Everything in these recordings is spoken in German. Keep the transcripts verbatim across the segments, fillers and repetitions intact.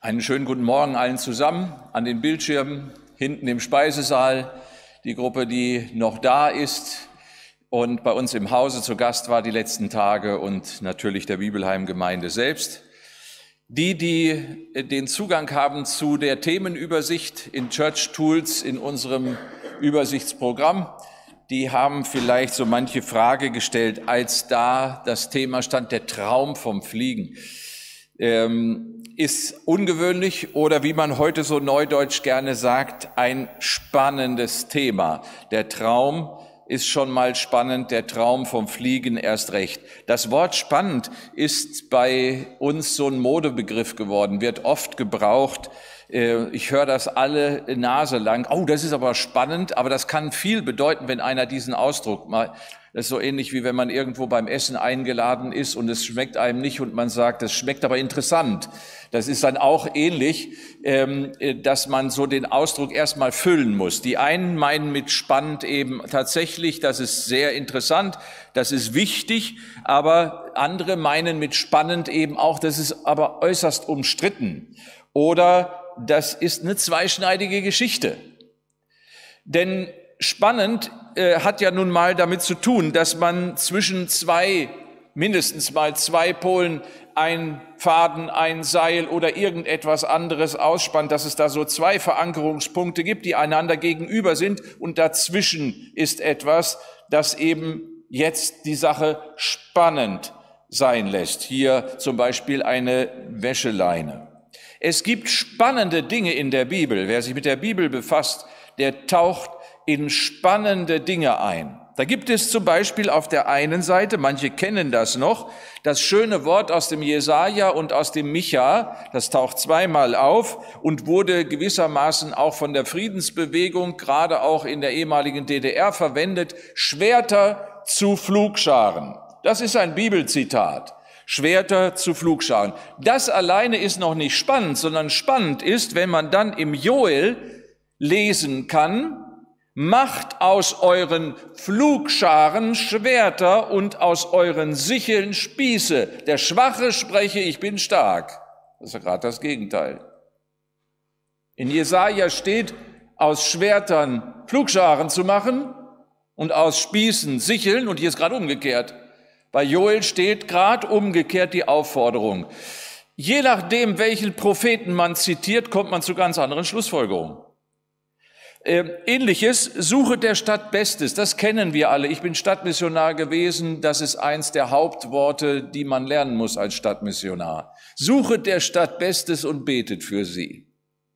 Einen schönen guten Morgen allen zusammen, an den Bildschirmen, hinten im Speisesaal, die Gruppe, die noch da ist und bei uns im Hause zu Gast war die letzten Tage und natürlich der Bibelheim-Gemeinde selbst. Die, die den Zugang haben zu der Themenübersicht in Church Tools in unserem Übersichtsprogramm, die haben vielleicht so manche Frage gestellt, als da das Thema stand, der Traum vom Fliegen. Ähm, ist ungewöhnlich oder wie man heute so neudeutsch gerne sagt, ein spannendes Thema. Der Traum ist schon mal spannend, der Traum vom Fliegen erst recht. Das Wort spannend ist bei uns so ein Modebegriff geworden, wird oft gebraucht. Ich höre das alle Nase lang. Oh, das ist aber spannend, aber das kann viel bedeuten, wenn einer diesen Ausdruck mal. Das ist so ähnlich wie wenn man irgendwo beim Essen eingeladen ist und es schmeckt einem nicht und man sagt, es schmeckt aber interessant. Das ist dann auch ähnlich, dass man so den Ausdruck erstmal füllen muss. Die einen meinen mit spannend eben tatsächlich, das ist sehr interessant, das ist wichtig, aber andere meinen mit spannend eben auch, das ist aber äußerst umstritten. Oder das ist eine zweischneidige Geschichte. Denn spannend äh, hat ja nun mal damit zu tun, dass man zwischen zwei, mindestens mal zwei Polen ein Faden, ein Seil oder irgendetwas anderes ausspannt, dass es da so zwei Verankerungspunkte gibt, die einander gegenüber sind und dazwischen ist etwas, das eben jetzt die Sache spannend sein lässt. Hier zum Beispiel eine Wäscheleine. Es gibt spannende Dinge in der Bibel. Wer sich mit der Bibel befasst, der taucht in spannende Dinge ein. Da gibt es zum Beispiel auf der einen Seite, manche kennen das noch, das schöne Wort aus dem Jesaja und aus dem Micha, das taucht zweimal auf und wurde gewissermaßen auch von der Friedensbewegung, gerade auch in der ehemaligen D D R verwendet, Schwerter zu Pflugscharen. Das ist ein Bibelzitat. Schwerter zu Pflugscharen. Das alleine ist noch nicht spannend, sondern spannend ist, wenn man dann im Joel lesen kann, macht aus euren Pflugscharen Schwerter und aus euren Sicheln Spieße. Der Schwache spreche, ich bin stark. Das ist ja gerade das Gegenteil. In Jesaja steht, aus Schwertern Pflugscharen zu machen und aus Spießen Sicheln, und hier ist gerade umgekehrt. Bei Joel steht gerade umgekehrt die Aufforderung. Je nachdem, welchen Propheten man zitiert, kommt man zu ganz anderen Schlussfolgerungen. Äh, Ähnliches, suche der Stadt Bestes, das kennen wir alle. Ich bin Stadtmissionar gewesen, das ist eins der Hauptworte, die man lernen muss als Stadtmissionar. Suche der Stadt Bestes und betet für sie.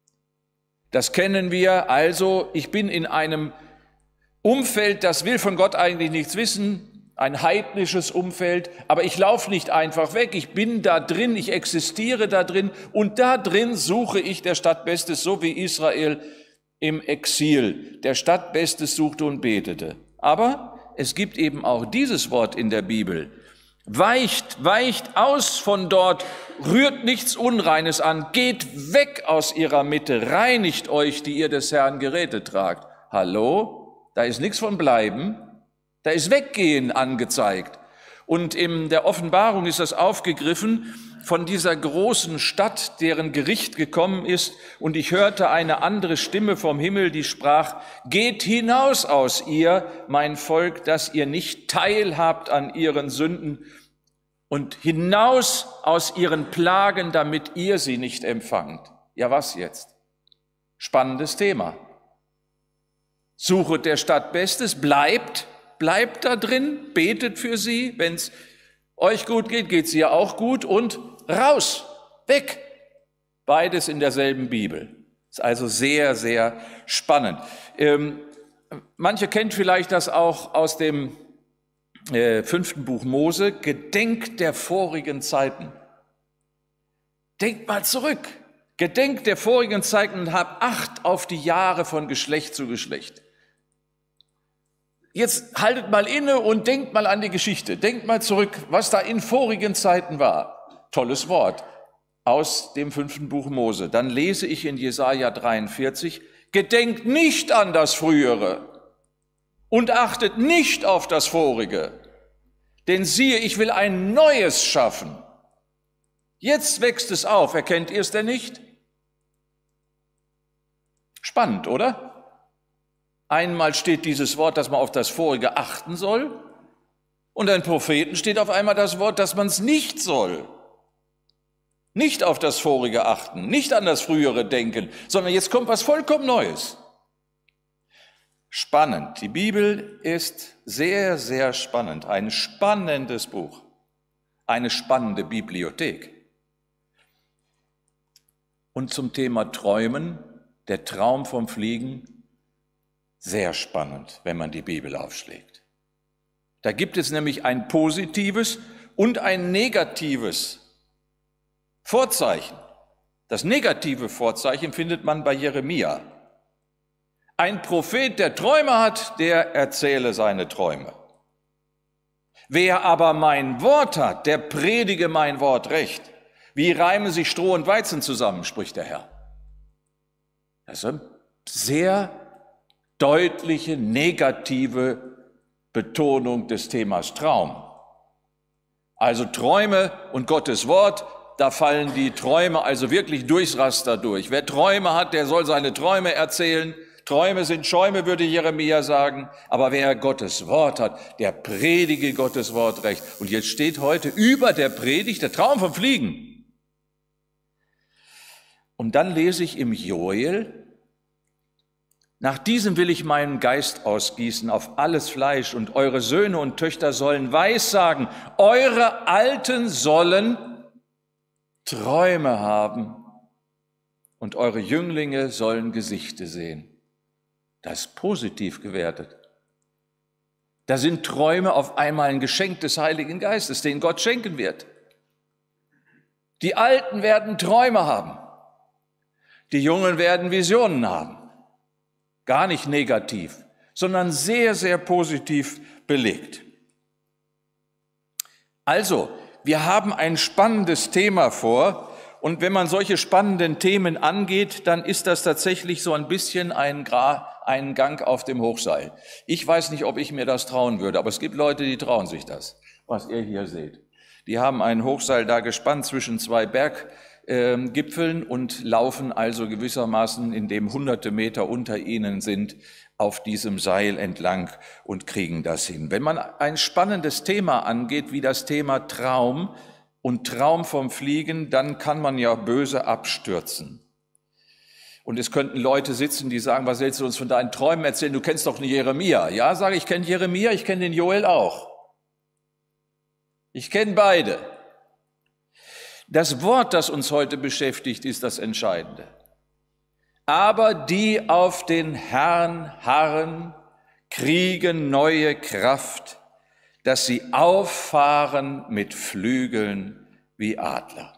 Das kennen wir, also ich bin in einem Umfeld, das will von Gott eigentlich nichts wissen, ein heidnisches Umfeld, aber ich laufe nicht einfach weg, ich bin da drin, ich existiere da drin und da drin suche ich der Stadt Bestes, so wie Israel im Exil der Stadt Bestes suchte und betete. Aber es gibt eben auch dieses Wort in der Bibel. Weicht, weicht aus von dort, rührt nichts Unreines an, geht weg aus ihrer Mitte, reinigt euch, die ihr des Herrn Geräte tragt. Hallo? Da ist nichts von bleiben. Da ist Weggehen angezeigt. Und in der Offenbarung ist das aufgegriffen von dieser großen Stadt, deren Gericht gekommen ist. Und ich hörte eine andere Stimme vom Himmel, die sprach, geht hinaus aus ihr, mein Volk, dass ihr nicht teilhabt an ihren Sünden und hinaus aus ihren Plagen, damit ihr sie nicht empfangt. Ja, was jetzt? Spannendes Thema. Suche der Stadt Bestes, bleibt, bleibt da drin, betet für sie, wenn es euch gut geht, geht es ihr auch gut und raus, weg. Beides in derselben Bibel. Ist also sehr, sehr spannend. Ähm, manche kennt vielleicht das auch aus dem äh, fünften Buch Mose. Gedenkt der vorigen Zeiten. Denkt mal zurück. Gedenkt der vorigen Zeiten und habt Acht auf die Jahre von Geschlecht zu Geschlecht. Jetzt haltet mal inne und denkt mal an die Geschichte. Denkt mal zurück, was da in vorigen Zeiten war. Tolles Wort aus dem fünften Buch Mose. Dann lese ich in Jesaja dreiundvierzig, gedenkt nicht an das Frühere und achtet nicht auf das Vorige. Denn siehe, ich will ein Neues schaffen. Jetzt wächst es auf, erkennt ihr es denn nicht? Spannend, oder? Einmal steht dieses Wort, dass man auf das Vorige achten soll, und in Propheten steht auf einmal das Wort, dass man es nicht soll. Nicht auf das Vorige achten, nicht an das Frühere denken, sondern jetzt kommt was vollkommen Neues. Spannend. Die Bibel ist sehr, sehr spannend. Ein spannendes Buch. Eine spannende Bibliothek. Und zum Thema Träumen, der Traum vom Fliegen, sehr spannend, wenn man die Bibel aufschlägt. Da gibt es nämlich ein positives und ein negatives Vorzeichen. Das negative Vorzeichen findet man bei Jeremia. Ein Prophet, der Träume hat, der erzähle seine Träume. Wer aber mein Wort hat, der predige mein Wort recht. Wie reimen sich Stroh und Weizen zusammen, spricht der Herr. Das ist eine sehr deutliche, negative Betonung des Themas Traum. Also Träume und Gottes Wort, da fallen die Träume also wirklich durchs Raster durch. Wer Träume hat, der soll seine Träume erzählen. Träume sind Schäume, würde Jeremia sagen. Aber wer Gottes Wort hat, der predige Gottes Wort recht. Und jetzt steht heute über der Predigt der Traum vom Fliegen. Und dann lese ich im Joel: Nach diesem will ich meinen Geist ausgießen auf alles Fleisch, und eure Söhne und Töchter sollen Weissagen, eure Alten sollen Träume haben und eure Jünglinge sollen Gesichte sehen. Das ist positiv gewertet. Da sind Träume auf einmal ein Geschenk des Heiligen Geistes, den Gott schenken wird. Die Alten werden Träume haben. Die Jungen werden Visionen haben. Gar nicht negativ, sondern sehr, sehr positiv belegt. Also, wir haben ein spannendes Thema vor, und wenn man solche spannenden Themen angeht, dann ist das tatsächlich so ein bisschen ein, Gra- ein Gang auf dem Hochseil. Ich weiß nicht, ob ich mir das trauen würde, aber es gibt Leute, die trauen sich das, was ihr hier seht. Die haben ein Hochseil da gespannt zwischen zwei Berggipfeln und laufen also gewissermaßen, indem hunderte Meter unter ihnen sind, auf diesem Seil entlang und kriegen das hin. Wenn man ein spannendes Thema angeht, wie das Thema Traum und Traum vom Fliegen, dann kann man ja böse abstürzen. Und es könnten Leute sitzen, die sagen: Was willst du uns von deinen Träumen erzählen? Du kennst doch einen Jeremia. Ja, sage ich, ich kenne Jeremia, ich kenne den Joel auch. Ich kenne beide. Das Wort, das uns heute beschäftigt, ist das Entscheidende. Aber die auf den Herrn harren, kriegen neue Kraft, dass sie auffahren mit Flügeln wie Adler.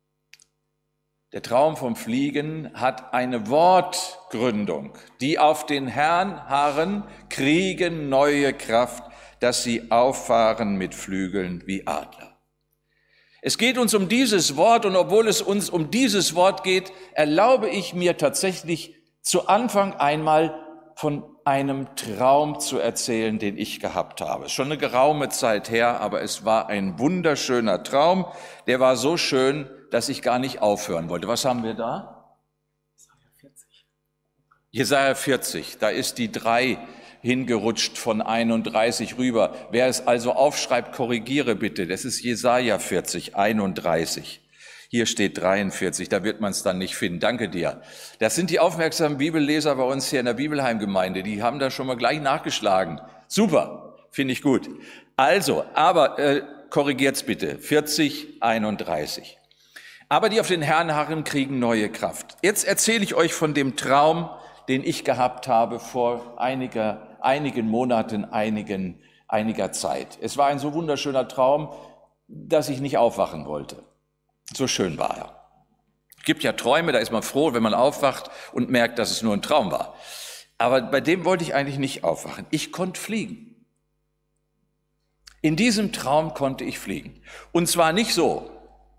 Der Traum vom Fliegen hat eine Wortgründung. Die auf den Herrn harren, kriegen neue Kraft, dass sie auffahren mit Flügeln wie Adler. Es geht uns um dieses Wort, und obwohl es uns um dieses Wort geht, erlaube ich mir tatsächlich zu Anfang einmal von einem Traum zu erzählen, den ich gehabt habe. Schon eine geraume Zeit her, aber es war ein wunderschöner Traum. Der war so schön, dass ich gar nicht aufhören wollte. Was haben wir da? Jesaja vierzig. Jesaja vierzig, da ist die drei hingerutscht von einunddreißig rüber. Wer es also aufschreibt, korrigiere bitte. Das ist Jesaja vierzig, einunddreißig. Hier steht dreiundvierzig, da wird man es dann nicht finden. Danke dir. Das sind die aufmerksamen Bibelleser bei uns hier in der Bibelheimgemeinde. Die haben da schon mal gleich nachgeschlagen. Super, finde ich gut. Also, aber äh, korrigiert's bitte. vierzig, einunddreißig. Aber die auf den Herrn harren, kriegen neue Kraft. Jetzt erzähle ich euch von dem Traum, den ich gehabt habe vor einiger, einigen Monaten, einigen, einiger Zeit. Es war ein so wunderschöner Traum, dass ich nicht aufwachen wollte. So schön war er. Es gibt ja Träume, da ist man froh, wenn man aufwacht und merkt, dass es nur ein Traum war. Aber bei dem wollte ich eigentlich nicht aufwachen. Ich konnte fliegen. In diesem Traum konnte ich fliegen. Und zwar nicht so.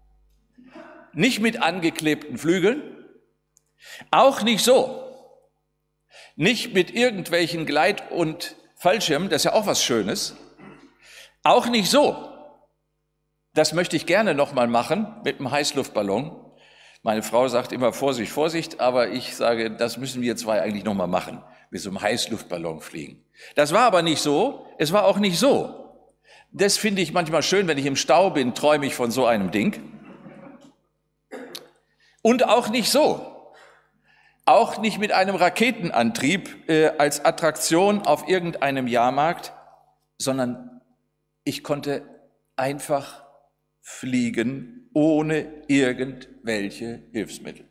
Nicht mit angeklebten Flügeln, auch nicht so. Nicht mit irgendwelchen Gleit- und Fallschirmen, das ist ja auch was Schönes. Auch nicht so. Das möchte ich gerne nochmal machen mit einem Heißluftballon. Meine Frau sagt immer Vorsicht, Vorsicht, aber ich sage, das müssen wir zwei eigentlich noch mal machen, mit so einem Heißluftballon fliegen. Das war aber nicht so, es war auch nicht so. Das finde ich manchmal schön, wenn ich im Stau bin, träume ich von so einem Ding. Und auch nicht so. Auch nicht mit einem Raketenantrieb äh, als Attraktion auf irgendeinem Jahrmarkt, sondern ich konnte einfach fliegen ohne irgendwelche Hilfsmittel.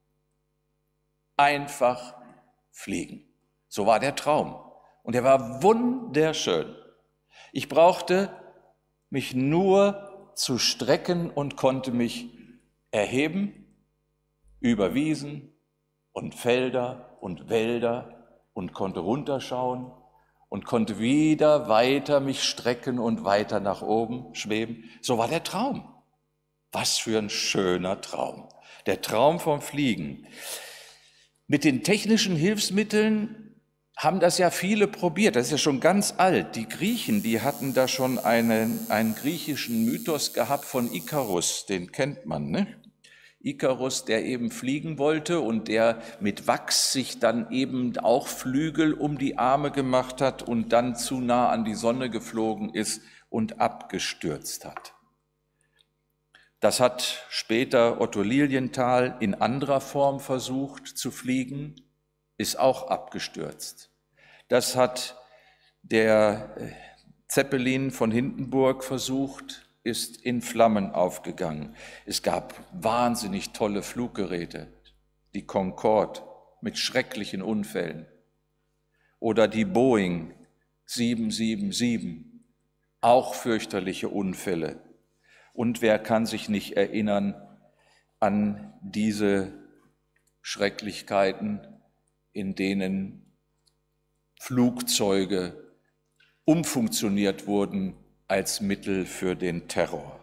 Einfach fliegen. So war der Traum. Und er war wunderschön. Ich brauchte mich nur zu strecken und konnte mich erheben über Wiesen und Felder und Wälder und konnte runterschauen und konnte wieder weiter mich strecken und weiter nach oben schweben. So war der Traum. Was für ein schöner Traum. Der Traum vom Fliegen. Mit den technischen Hilfsmitteln haben das ja viele probiert. Das ist ja schon ganz alt. Die Griechen, die hatten da schon einen, einen griechischen Mythos gehabt von Ikarus. Den kennt man, ne? Ikarus, der eben fliegen wollte und der mit Wachs sich dann eben auch Flügel um die Arme gemacht hat und dann zu nah an die Sonne geflogen ist und abgestürzt hat. Das hat später Otto Lilienthal in anderer Form versucht zu fliegen, ist auch abgestürzt. Das hat der Zeppelin von Hindenburg versucht, ist in Flammen aufgegangen. Es gab wahnsinnig tolle Fluggeräte, die Concorde mit schrecklichen Unfällen oder die Boeing sieben sieben sieben, auch fürchterliche Unfälle. Und wer kann sich nicht erinnern an diese Schrecklichkeiten, in denen Flugzeuge umfunktioniert wurden als Mittel für den Terror.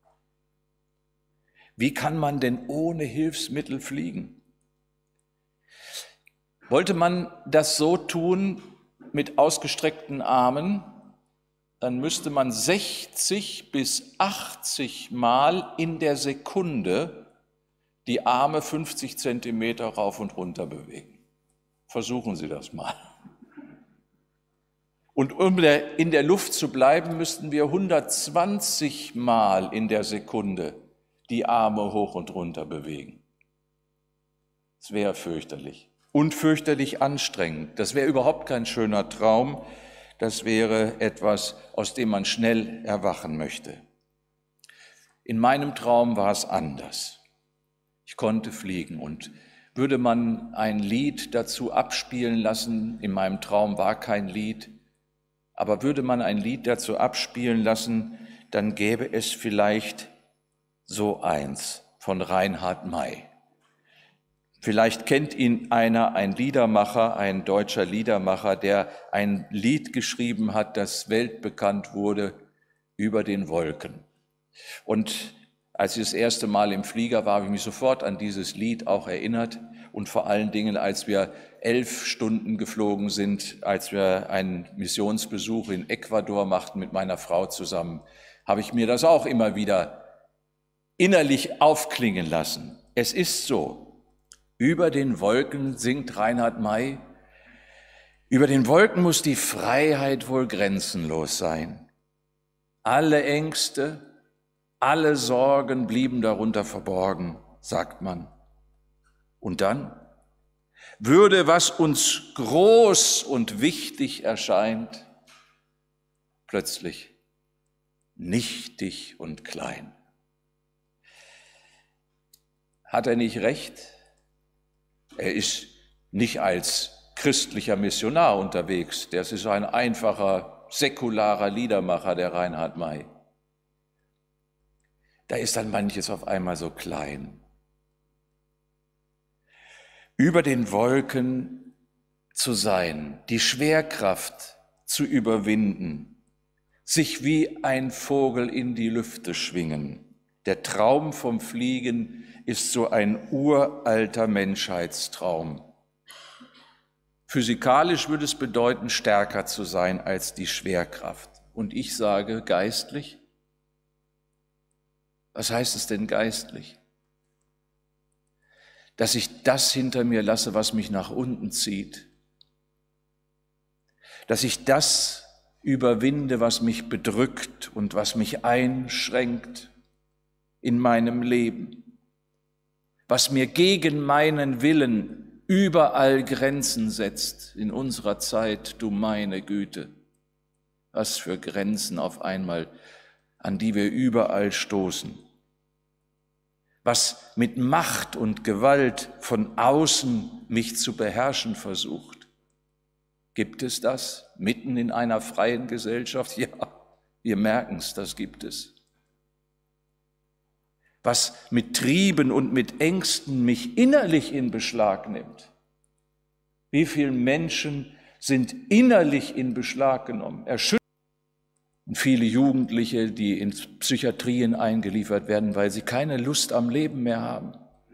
Wie kann man denn ohne Hilfsmittel fliegen? Wollte man das so tun mit ausgestreckten Armen, dann müsste man sechzig bis achtzig Mal in der Sekunde die Arme fünfzig Zentimeter rauf und runter bewegen. Versuchen Sie das mal. Und um in der Luft zu bleiben, müssten wir hundertzwanzig Mal in der Sekunde die Arme hoch und runter bewegen. Das wäre fürchterlich und fürchterlich anstrengend. Das wäre überhaupt kein schöner Traum. Das wäre etwas, aus dem man schnell erwachen möchte. In meinem Traum war es anders. Ich konnte fliegen und würde man ein Lied dazu abspielen lassen, in meinem Traum war kein Lied, aber würde man ein Lied dazu abspielen lassen, dann gäbe es vielleicht so eins von Reinhard May. Vielleicht kennt ihn einer, ein Liedermacher, ein deutscher Liedermacher, der ein Lied geschrieben hat, das weltbekannt wurde, über den Wolken. Und als ich das erste Mal im Flieger war, habe ich mich sofort an dieses Lied auch erinnert. Und vor allen Dingen, als wir elf Stunden geflogen sind, als wir einen Missionsbesuch in Ecuador machten mit meiner Frau zusammen, habe ich mir das auch immer wieder innerlich aufklingen lassen. Es ist so, über den Wolken singt Reinhard May, über den Wolken muss die Freiheit wohl grenzenlos sein. Alle Ängste, alle Sorgen blieben darunter verborgen, sagt man. Und dann würde, was uns groß und wichtig erscheint, plötzlich nichtig und klein. Hat er nicht recht? Er ist nicht als christlicher Missionar unterwegs. Das ist ein einfacher, säkularer Liedermacher, der Reinhard May. Da ist dann manches auf einmal so klein. Über den Wolken zu sein, die Schwerkraft zu überwinden, sich wie ein Vogel in die Lüfte schwingen. Der Traum vom Fliegen ist so ein uralter Menschheitstraum. Physikalisch würde es bedeuten, stärker zu sein als die Schwerkraft. Und ich sage geistlich, was heißt es denn geistlich? dass ich das hinter mir lasse, was mich nach unten zieht, dass ich das überwinde, was mich bedrückt und was mich einschränkt in meinem Leben, was mir gegen meinen Willen überall Grenzen setzt in unserer Zeit, du meine Güte. Was für Grenzen auf einmal, an die wir überall stoßen. Was mit Macht und Gewalt von außen mich zu beherrschen versucht. Gibt es das mitten in einer freien Gesellschaft? Ja, wir merken es, das gibt es. Was mit Trieben und mit Ängsten mich innerlich in Beschlag nimmt. Wie viele Menschen sind innerlich in Beschlag genommen, erschüttert. Und viele Jugendliche, die in Psychiatrien eingeliefert werden, weil sie keine Lust am Leben mehr haben.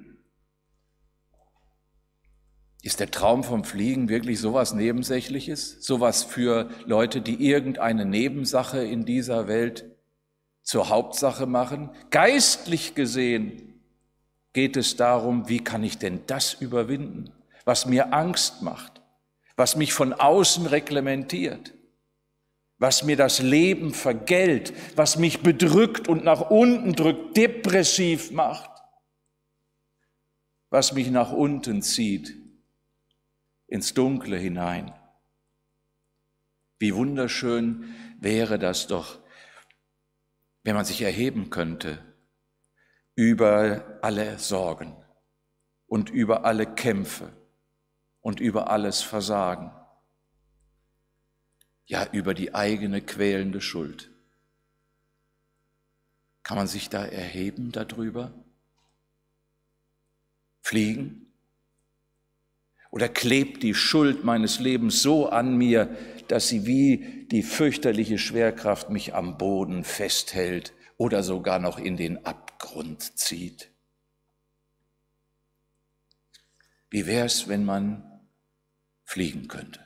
Ist der Traum vom Fliegen wirklich sowas Nebensächliches? Sowas für Leute, die irgendeine Nebensache in dieser Welt zur Hauptsache machen? Geistlich gesehen geht es darum, wie kann ich denn das überwinden, was mir Angst macht, was mich von außen reglementiert, was mir das Leben vergällt, was mich bedrückt und nach unten drückt, depressiv macht, was mich nach unten zieht, ins Dunkle hinein. Wie wunderschön wäre das doch, wenn man sich erheben könnte über alle Sorgen und über alle Kämpfe und über alles Versagen. Ja, über die eigene quälende Schuld. Kann man sich da erheben darüber? Fliegen? Oder klebt die Schuld meines Lebens so an mir, dass sie wie die fürchterliche Schwerkraft mich am Boden festhält oder sogar noch in den Abgrund zieht? Wie wäre es, wenn man fliegen könnte?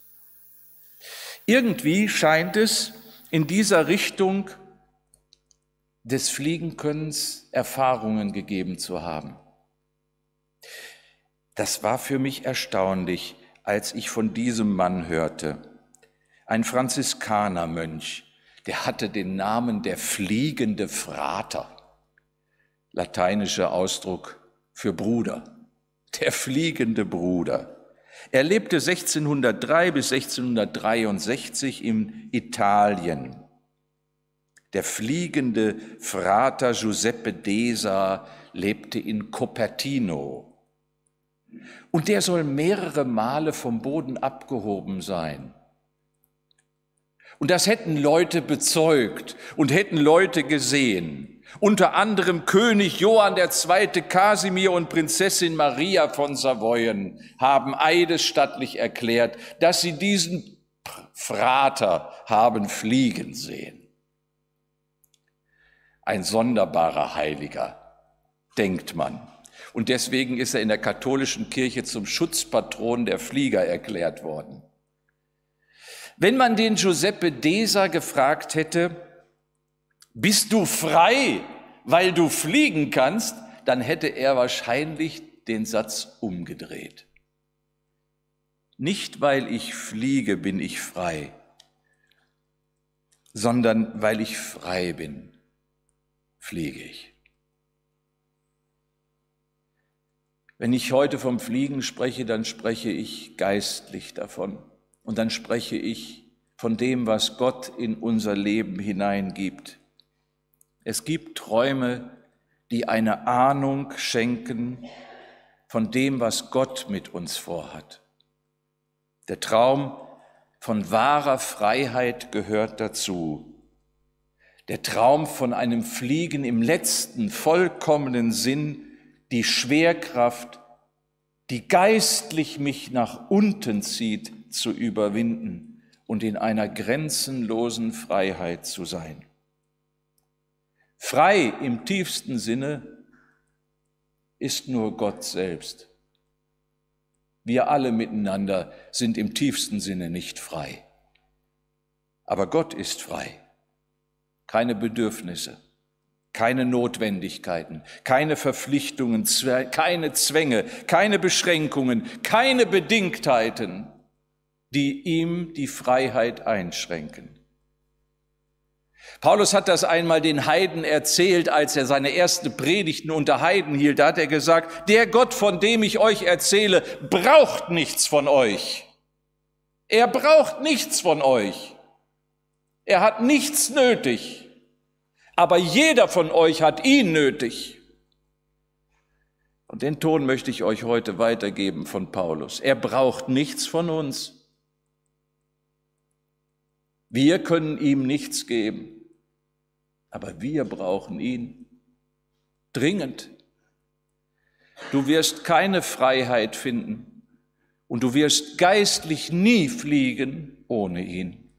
Irgendwie scheint es in dieser Richtung des Fliegenkönnens Erfahrungen gegeben zu haben. Das war für mich erstaunlich, als ich von diesem Mann hörte. Ein Franziskanermönch, der hatte den Namen der fliegende Frater, lateinischer Ausdruck für Bruder, der fliegende Bruder. Er lebte sechzehnhundertdrei bis sechzehnhundertdreiundsechzig in Italien. Der fliegende Frater Giuseppe Desa lebte in Cupertino. Und der soll mehrere Male vom Boden abgehoben sein. Und das hätten Leute bezeugt und hätten Leute gesehen. Unter anderem König Johann der Zweite Kasimir und Prinzessin Maria von Savoyen haben eidesstattlich erklärt, dass sie diesen Frater haben fliegen sehen. Ein sonderbarer Heiliger, denkt man. Und deswegen ist er in der katholischen Kirche zum Schutzpatron der Flieger erklärt worden. Wenn man den Giuseppe Desa gefragt hätte, bist du frei, weil du fliegen kannst, dann hätte er wahrscheinlich den Satz umgedreht. Nicht, weil ich fliege, bin ich frei, sondern weil ich frei bin, fliege ich. Wenn ich heute vom Fliegen spreche, dann spreche ich geistlich davon. Und dann spreche ich von dem, was Gott in unser Leben hineingibt. Es gibt Träume, die eine Ahnung schenken von dem, was Gott mit uns vorhat. Der Traum von wahrer Freiheit gehört dazu. Der Traum von einem Fliegen im letzten, vollkommenen Sinn, die Schwerkraft, die geistlich mich nach unten zieht, zu überwinden und in einer grenzenlosen Freiheit zu sein. Frei im tiefsten Sinne ist nur Gott selbst. Wir alle miteinander sind im tiefsten Sinne nicht frei. Aber Gott ist frei. Keine Bedürfnisse, keine Notwendigkeiten, keine Verpflichtungen, keine Zwänge, keine Beschränkungen, keine Bedingtheiten, die ihm die Freiheit einschränken. Paulus hat das einmal den Heiden erzählt, als er seine ersten Predigten unter Heiden hielt. Da hat er gesagt, der Gott, von dem ich euch erzähle, braucht nichts von euch. Er braucht nichts von euch. Er hat nichts nötig. Aber jeder von euch hat ihn nötig. Und den Ton möchte ich euch heute weitergeben von Paulus. Er braucht nichts von uns. Wir können ihm nichts geben. Aber wir brauchen ihn dringend. Du wirst keine Freiheit finden und du wirst geistlich nie fliegen ohne ihn.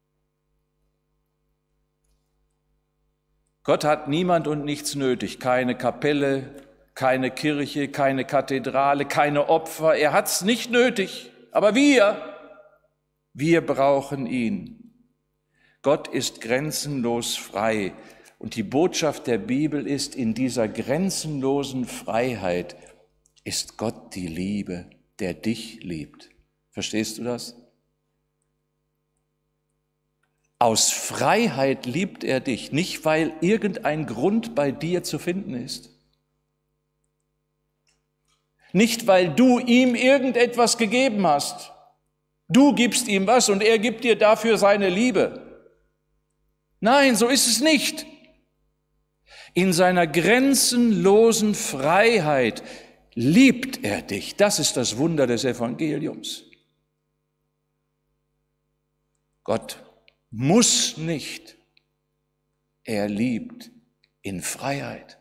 Gott hat niemand und nichts nötig, keine Kapelle, keine Kirche, keine Kathedrale, keine Opfer. Er hat es nicht nötig, aber wir, wir brauchen ihn. Gott ist grenzenlos frei und die Botschaft der Bibel ist, in dieser grenzenlosen Freiheit ist Gott die Liebe, der dich liebt. Verstehst du das? Aus Freiheit liebt er dich, nicht weil irgendein Grund bei dir zu finden ist. Nicht weil du ihm irgendetwas gegeben hast. Du gibst ihm was und er gibt dir dafür seine Liebe. Nein, so ist es nicht. In seiner grenzenlosen Freiheit liebt er dich. Das ist das Wunder des Evangeliums. Gott muss nicht. Er liebt in Freiheit.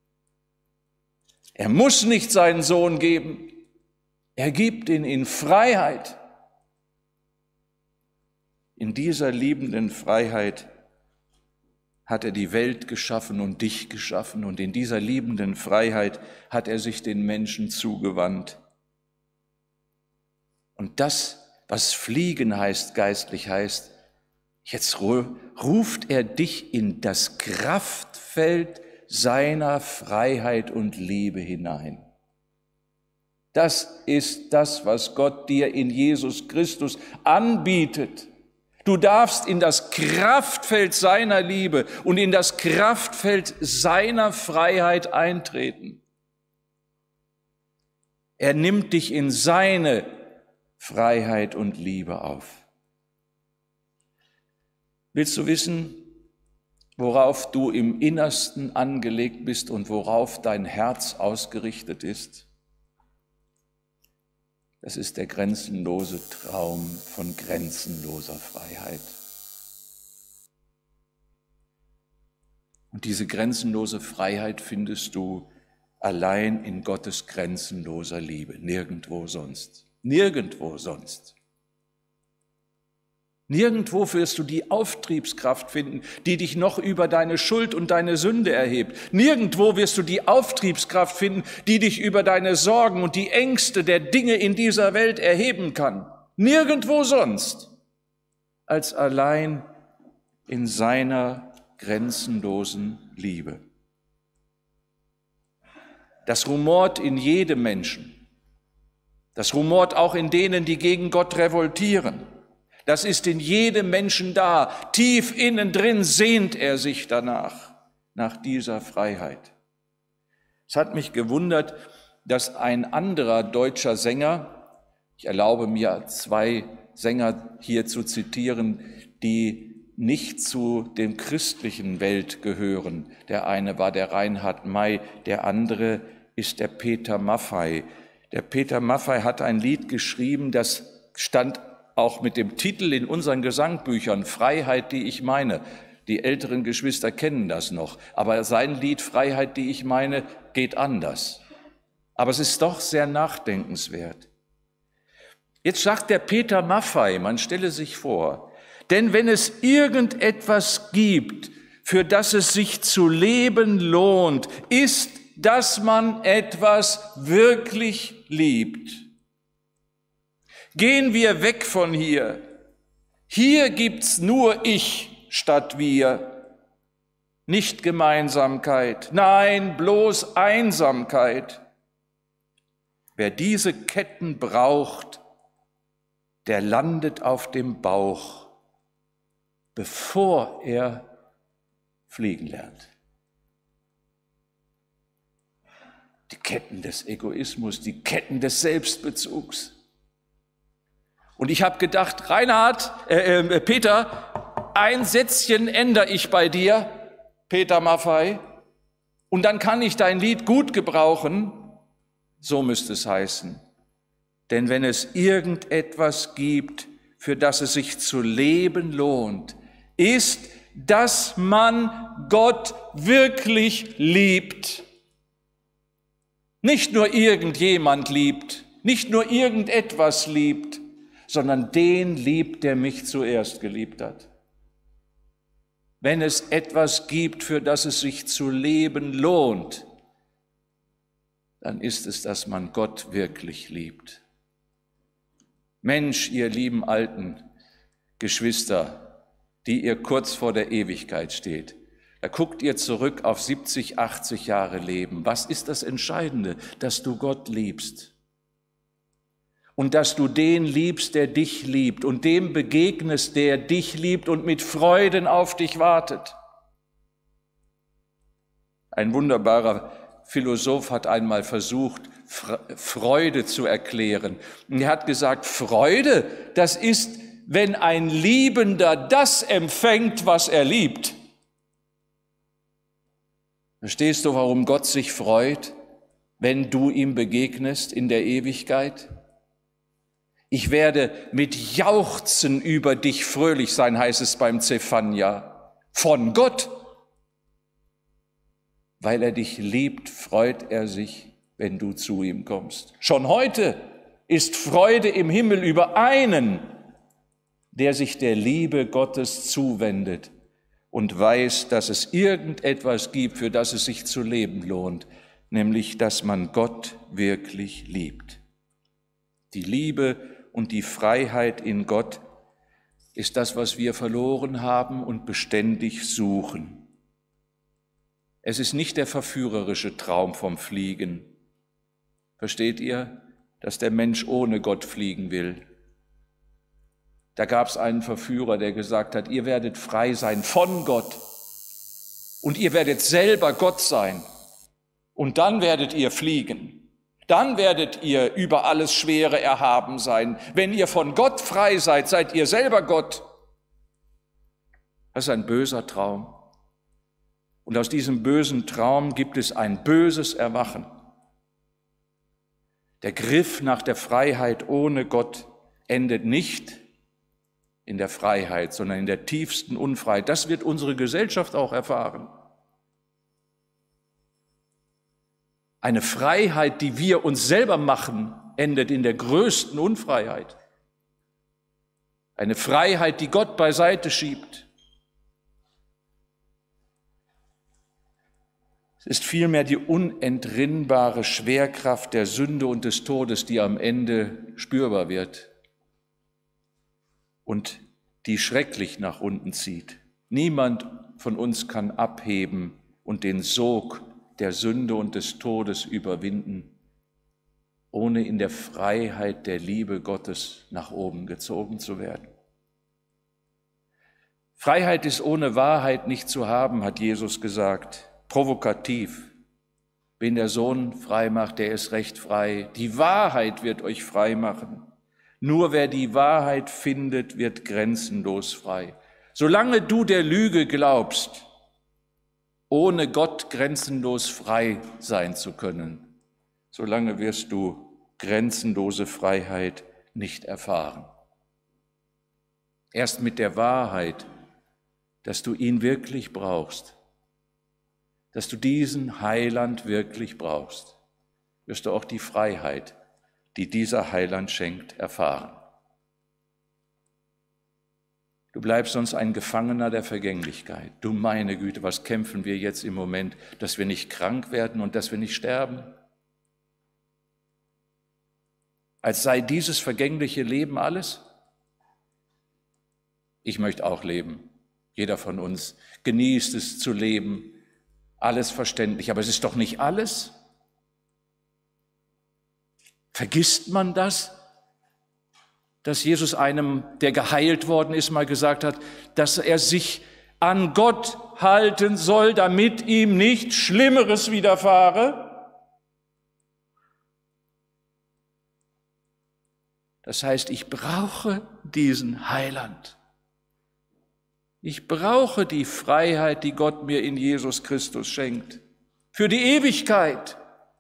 Er muss nicht seinen Sohn geben. Er gibt ihn in Freiheit. In dieser liebenden Freiheit hat er die Welt geschaffen und dich geschaffen und in dieser liebenden Freiheit hat er sich den Menschen zugewandt. Und das, was fliegen heißt, geistlich heißt, jetzt ruft er dich in das Kraftfeld seiner Freiheit und Liebe hinein. Das ist das, was Gott dir in Jesus Christus anbietet. Du darfst in das Kraftfeld seiner Liebe und in das Kraftfeld seiner Freiheit eintreten. Er nimmt dich in seine Freiheit und Liebe auf. Willst du wissen, worauf du im Innersten angelegt bist und worauf dein Herz ausgerichtet ist? Das ist der grenzenlose Traum von grenzenloser Freiheit. Und diese grenzenlose Freiheit findest du allein in Gottes grenzenloser Liebe, nirgendwo sonst. Nirgendwo sonst. Nirgendwo wirst du die Auftriebskraft finden, die dich noch über deine Schuld und deine Sünde erhebt. Nirgendwo wirst du die Auftriebskraft finden, die dich über deine Sorgen und die Ängste der Dinge in dieser Welt erheben kann. Nirgendwo sonst als allein in seiner grenzenlosen Liebe. Das rumort in jedem Menschen. Das rumort auch in denen, die gegen Gott revoltieren. Das ist in jedem Menschen da. Tief innen drin sehnt er sich danach, nach dieser Freiheit. Es hat mich gewundert, dass ein anderer deutscher Sänger, ich erlaube mir zwei Sänger hier zu zitieren, die nicht zu dem christlichen Welt gehören. Der eine war der Reinhard May, der andere ist der Peter Maffay. Der Peter Maffay hat ein Lied geschrieben, das stand auch mit dem Titel in unseren Gesangbüchern, Freiheit, die ich meine. Die älteren Geschwister kennen das noch, aber sein Lied Freiheit, die ich meine, geht anders. Aber es ist doch sehr nachdenkenswert. Jetzt sagt der Peter Maffay, man stelle sich vor, denn wenn es irgendetwas gibt, für das es sich zu leben lohnt, ist, dass man etwas wirklich liebt. Gehen wir weg von hier. Hier gibt's nur ich statt wir. nicht Gemeinsamkeit, nein, bloß Einsamkeit. Wer diese Ketten braucht, der landet auf dem Bauch, bevor er fliegen lernt. Die Ketten des Egoismus, die Ketten des Selbstbezugs. Und ich habe gedacht, Reinhard, äh, äh, Peter, ein Sätzchen ändere ich bei dir, Peter Maffei, und dann kann ich dein Lied gut gebrauchen. So müsste es heißen. Denn wenn es irgendetwas gibt, für das es sich zu leben lohnt, ist, dass man Gott wirklich liebt. Nicht nur irgendjemand liebt, nicht nur irgendetwas liebt, sondern den liebt, der mich zuerst geliebt hat. Wenn es etwas gibt, für das es sich zu leben lohnt, dann ist es, dass man Gott wirklich liebt. Mensch, ihr lieben alten Geschwister, die ihr kurz vor der Ewigkeit steht, da guckt ihr zurück auf siebzig, achtzig Jahre Leben. Was ist das Entscheidende? Dass du Gott liebst. Und dass du den liebst, der dich liebt und dem begegnest, der dich liebt und mit Freuden auf dich wartet. Ein wunderbarer Philosoph hat einmal versucht, Freude zu erklären. Und er hat gesagt, Freude, das ist, wenn ein Liebender das empfängt, was er liebt. Verstehst du, warum Gott sich freut, wenn du ihm begegnest in der Ewigkeit? Ich werde mit Jauchzen über dich fröhlich sein, heißt es beim Zephania. Von Gott. Weil er dich liebt, freut er sich, wenn du zu ihm kommst. Schon heute ist Freude im Himmel über einen, der sich der Liebe Gottes zuwendet und weiß, dass es irgendetwas gibt, für das es sich zu leben lohnt, nämlich, dass man Gott wirklich liebt. Die Liebe und die Freiheit in Gott ist das, was wir verloren haben und beständig suchen. Es ist nicht der verführerische Traum vom Fliegen. Versteht ihr, dass der Mensch ohne Gott fliegen will? Da gab es einen Verführer, der gesagt hat, ihr werdet frei sein von Gott und ihr werdet selber Gott sein und dann werdet ihr fliegen. Dann werdet ihr über alles Schwere erhaben sein. Wenn ihr von Gott frei seid, seid ihr selber Gott. Das ist ein böser Traum. Und aus diesem bösen Traum gibt es ein böses Erwachen. Der Griff nach der Freiheit ohne Gott endet nicht in der Freiheit, sondern in der tiefsten Unfreiheit. Das wird unsere Gesellschaft auch erfahren. Eine Freiheit, die wir uns selber machen, endet in der größten Unfreiheit. Eine Freiheit, die Gott beiseite schiebt. Es ist vielmehr die unentrinnbare Schwerkraft der Sünde und des Todes, die am Ende spürbar wird und die schrecklich nach unten zieht. Niemand von uns kann abheben und den Sog der Sünde und des Todes überwinden, ohne in der Freiheit der Liebe Gottes nach oben gezogen zu werden. Freiheit ist ohne Wahrheit nicht zu haben, hat Jesus gesagt, provokativ. Wen der Sohn frei macht, der ist recht frei. Die Wahrheit wird euch frei machen. Nur wer die Wahrheit findet, wird grenzenlos frei. Solange du der Lüge glaubst, ohne Gott grenzenlos frei sein zu können, solange wirst du grenzenlose Freiheit nicht erfahren. Erst mit der Wahrheit, dass du ihn wirklich brauchst, dass du diesen Heiland wirklich brauchst, wirst du auch die Freiheit, die dieser Heiland schenkt, erfahren. Du bleibst sonst ein Gefangener der Vergänglichkeit. Du meine Güte, was kämpfen wir jetzt im Moment, dass wir nicht krank werden und dass wir nicht sterben? Als sei dieses vergängliche Leben alles? Ich möchte auch leben. Jeder von uns genießt es zu leben, alles verständlich, aber es ist doch nicht alles. Vergisst man das, dass Jesus einem, der geheilt worden ist, mal gesagt hat, dass er sich an Gott halten soll, damit ihm nichts Schlimmeres widerfahre? Das heißt, ich brauche diesen Heiland. Ich brauche die Freiheit, die Gott mir in Jesus Christus schenkt, für die Ewigkeit.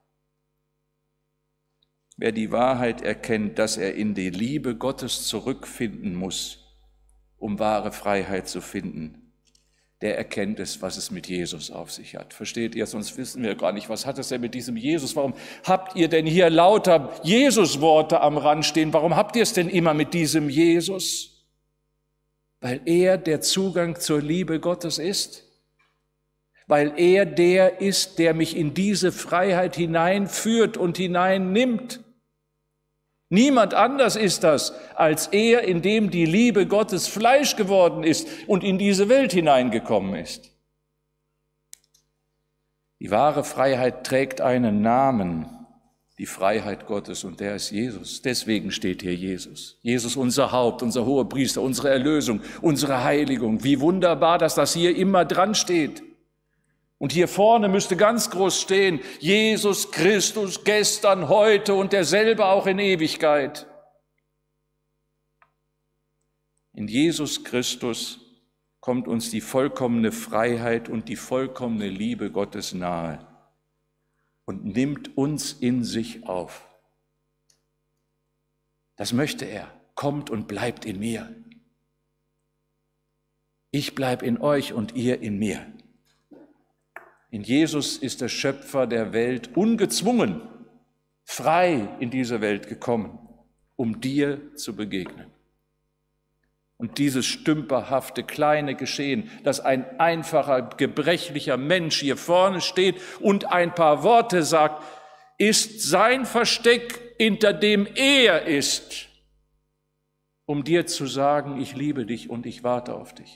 Wer die Wahrheit erkennt, dass er in die Liebe Gottes zurückfinden muss, um wahre Freiheit zu finden, der erkennt es, was es mit Jesus auf sich hat. Versteht ihr? Sonst wissen wir gar nicht, was hat es denn mit diesem Jesus? Warum habt ihr denn hier lauter Jesus-Worte am Rand stehen? Warum habt ihr es denn immer mit diesem Jesus? Weil er der Zugang zur Liebe Gottes ist. Weil er der ist, der mich in diese Freiheit hineinführt und hineinnimmt. Niemand anders ist das, als er, in dem die Liebe Gottes Fleisch geworden ist und in diese Welt hineingekommen ist. Die wahre Freiheit trägt einen Namen, die Freiheit Gottes, und der ist Jesus. Deswegen steht hier Jesus. Jesus, unser Haupt, unser Hohepriester, unsere Erlösung, unsere Heiligung. Wie wunderbar, dass das hier immer dran steht. Und hier vorne müsste ganz groß stehen, Jesus Christus gestern, heute und derselbe auch in Ewigkeit. In Jesus Christus kommt uns die vollkommene Freiheit und die vollkommene Liebe Gottes nahe und nimmt uns in sich auf. Das möchte er. Kommt und bleibt in mir. Ich bleib in euch und ihr in mir. In Jesus ist der Schöpfer der Welt ungezwungen, frei in diese Welt gekommen, um dir zu begegnen. Und dieses stümperhafte kleine Geschehen, dass ein einfacher, gebrechlicher Mensch hier vorne steht und ein paar Worte sagt, ist sein Versteck, hinter dem er ist, um dir zu sagen, ich liebe dich und ich warte auf dich.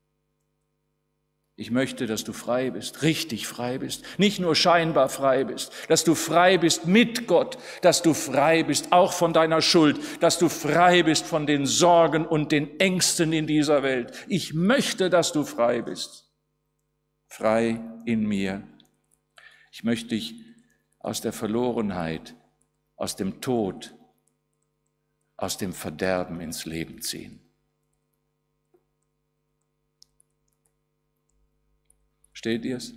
Ich möchte, dass du frei bist, richtig frei bist, nicht nur scheinbar frei bist, dass du frei bist mit Gott, dass du frei bist auch von deiner Schuld, dass du frei bist von den Sorgen und den Ängsten in dieser Welt. Ich möchte, dass du frei bist, frei in mir. Ich möchte dich aus der Verlorenheit, aus dem Tod, aus dem Verderben ins Leben ziehen. Steht ihr's?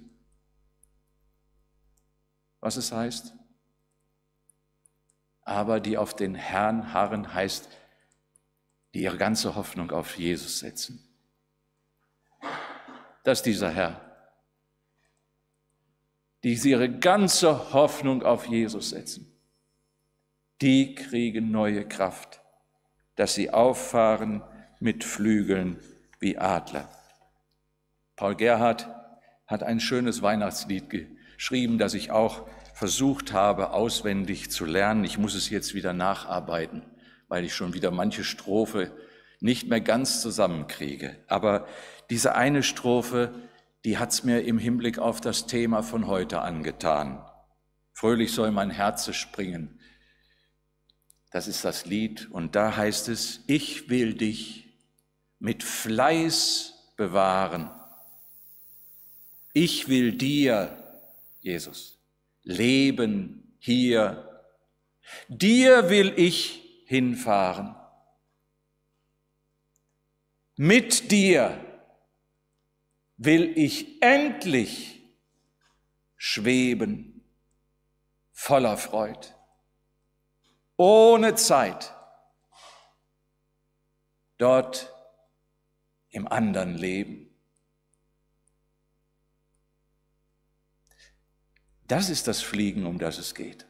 Was es heißt? Aber die auf den Herrn harren, heißt, die ihre ganze Hoffnung auf Jesus setzen. Das ist dieser Herr, die ihre ganze Hoffnung auf Jesus setzen. Die kriegen neue Kraft, dass sie auffahren mit Flügeln wie Adler. Paul Gerhardt hat ein schönes Weihnachtslied geschrieben, das ich auch versucht habe, auswendig zu lernen. Ich muss es jetzt wieder nacharbeiten, weil ich schon wieder manche Strophe nicht mehr ganz zusammenkriege. Aber diese eine Strophe, die hat es mir im Hinblick auf das Thema von heute angetan. Fröhlich soll mein Herze springen. Das ist das Lied und da heißt es, ich will dich mit Fleiß bewahren. Ich will dir, Jesus, leben hier. Dir will ich hinfahren. Mit dir will ich endlich schweben, voller Freud, ohne Zeit, dort im anderen Leben. Das ist das Fliegen, um das es geht.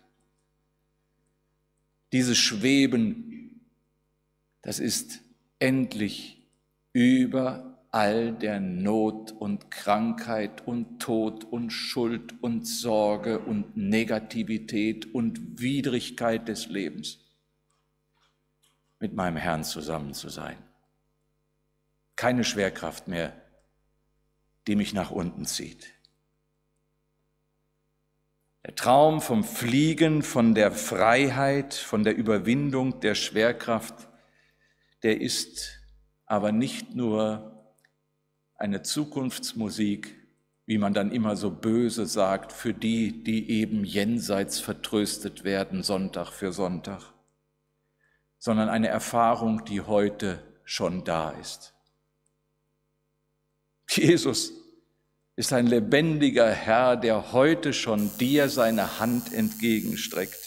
Dieses Schweben, das ist endlich über all der Not und Krankheit und Tod und Schuld und Sorge und Negativität und Widrigkeit des Lebens mit meinem Herrn zusammen zu sein. Keine Schwerkraft mehr die mich nach unten zieht. Der Traum vom Fliegen, von der Freiheit, von der Überwindung der Schwerkraft, der ist aber nicht nur eine Zukunftsmusik, wie man dann immer so böse sagt, für die, die eben jenseits vertröstet werden, Sonntag für Sonntag, sondern eine Erfahrung, die heute schon da ist. Jesus ist ein lebendiger Herr, der heute schon dir seine Hand entgegenstreckt.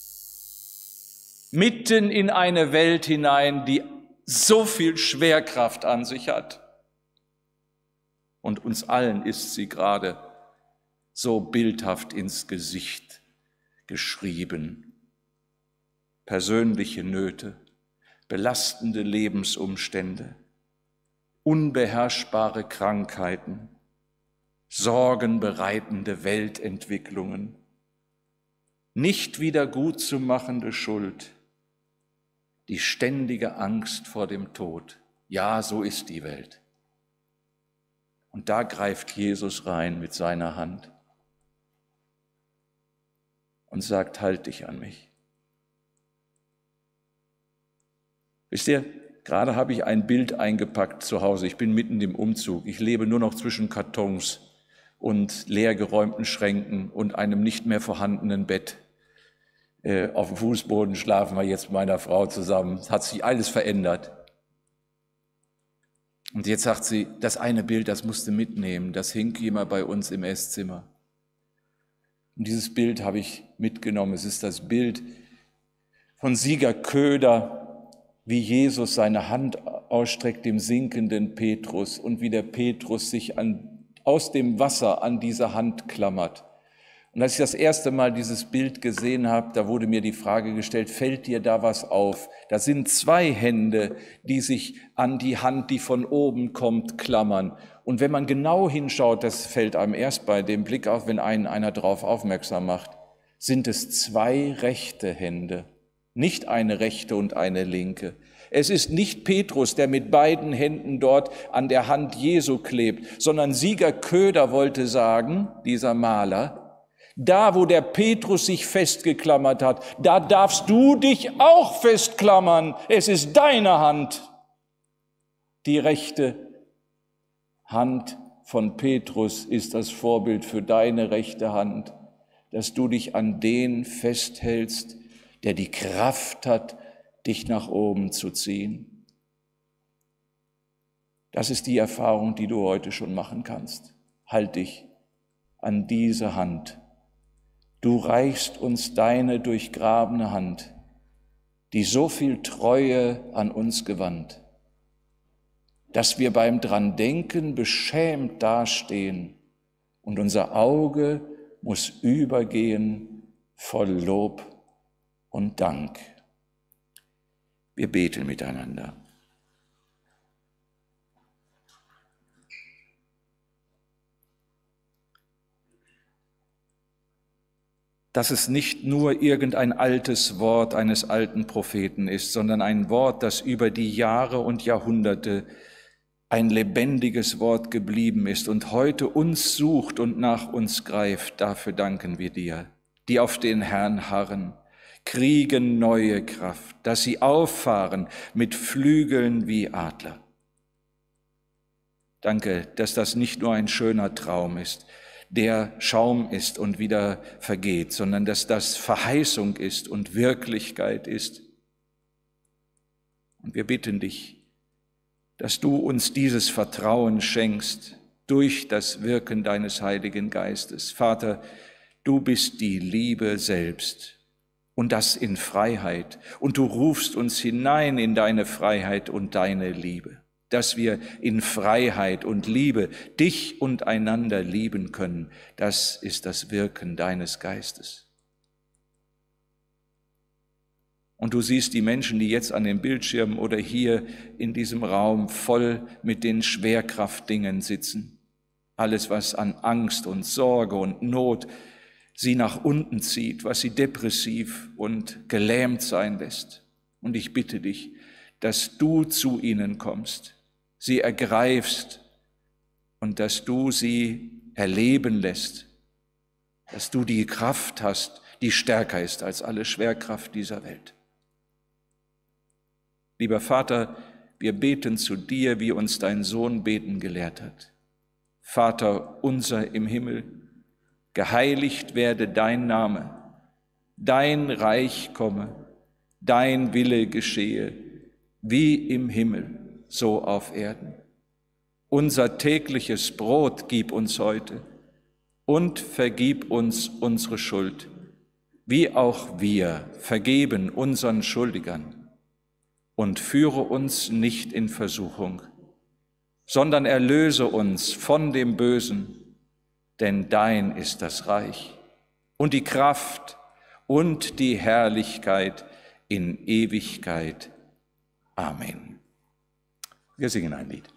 Mitten in eine Welt hinein, die so viel Schwerkraft an sich hat. Und uns allen ist sie gerade so bildhaft ins Gesicht geschrieben. Persönliche Nöte, belastende Lebensumstände, unbeherrschbare Krankheiten, sorgenbereitende Weltentwicklungen, nicht wieder gutzumachende Schuld, die ständige Angst vor dem Tod. Ja, so ist die Welt. Und da greift Jesus rein mit seiner Hand und sagt, halt dich an mich. Wisst ihr, gerade habe ich ein Bild eingepackt zu Hause. Ich bin mitten im Umzug. Ich lebe nur noch zwischen Kartons und leergeräumten Schränken und einem nicht mehr vorhandenen Bett. Äh, auf dem Fußboden schlafen wir jetzt mit meiner Frau zusammen. Es hat sich alles verändert. Und jetzt sagt sie, das eine Bild, das musst du mitnehmen. Das hing immer bei uns im Esszimmer. Und dieses Bild habe ich mitgenommen. Es ist das Bild von Sieger Köder, wie Jesus seine Hand ausstreckt dem sinkenden Petrus und wie der Petrus sich an, aus dem Wasser an diese Hand klammert. Und als ich das erste Mal dieses Bild gesehen habe, da wurde mir die Frage gestellt, fällt dir da was auf? Da sind zwei Hände, die sich an die Hand, die von oben kommt, klammern. Und wenn man genau hinschaut, das fällt einem erst bei dem Blick auf, wenn einen einer darauf aufmerksam macht, sind es zwei rechte Hände, nicht eine rechte und eine linke. Es ist nicht Petrus, der mit beiden Händen dort an der Hand Jesu klebt, sondern Sieger Köder wollte sagen, dieser Maler, da, wo der Petrus sich festgeklammert hat, da darfst du dich auch festklammern. Es ist deine Hand. Die rechte Hand von Petrus ist das Vorbild für deine rechte Hand, dass du dich an den festhältst, der die Kraft hat, dich nach oben zu ziehen. Das ist die Erfahrung, die du heute schon machen kannst. Halt dich an diese Hand. Du reichst uns deine durchgrabene Hand, die so viel Treue an uns gewandt, dass wir beim dran denken beschämt dastehen und unser Auge muss übergehen voll Lob und Dank. Wir beten miteinander. Dass es nicht nur irgendein altes Wort eines alten Propheten ist, sondern ein Wort, das über die Jahre und Jahrhunderte ein lebendiges Wort geblieben ist und heute uns sucht und nach uns greift. Dafür danken wir dir, die auf den Herrn harren, kriegen neue Kraft, dass sie auffahren mit Flügeln wie Adler. Danke, dass das nicht nur ein schöner Traum ist, der Schaum ist und wieder vergeht, sondern dass das Verheißung ist und Wirklichkeit ist. Und wir bitten dich, dass du uns dieses Vertrauen schenkst durch das Wirken deines Heiligen Geistes. Vater, du bist die Liebe selbst und das in Freiheit. Und du rufst uns hinein in deine Freiheit und deine Liebe, dass wir in Freiheit und Liebe dich und einander lieben können. Das ist das Wirken deines Geistes. Und du siehst die Menschen, die jetzt an den Bildschirmen oder hier in diesem Raum voll mit den Schwerkraftdingen sitzen. Alles, was an Angst und Sorge und Not sie nach unten zieht, was sie depressiv und gelähmt sein lässt. Und ich bitte dich, dass du zu ihnen kommst, sie ergreifst und dass du sie erleben lässt, dass du die Kraft hast, die stärker ist als alle Schwerkraft dieser Welt. Lieber Vater, wir beten zu dir, wie uns dein Sohn beten gelehrt hat. Vater unser im Himmel, geheiligt werde dein Name, dein Reich komme, dein Wille geschehe, wie im Himmel, so auf Erden. Unser tägliches Brot gib uns heute und vergib uns unsere Schuld, wie auch wir vergeben unseren Schuldigern. Und führe uns nicht in Versuchung, sondern erlöse uns von dem Bösen, denn dein ist das Reich und die Kraft und die Herrlichkeit in Ewigkeit. Amen. Wir singen ein Lied.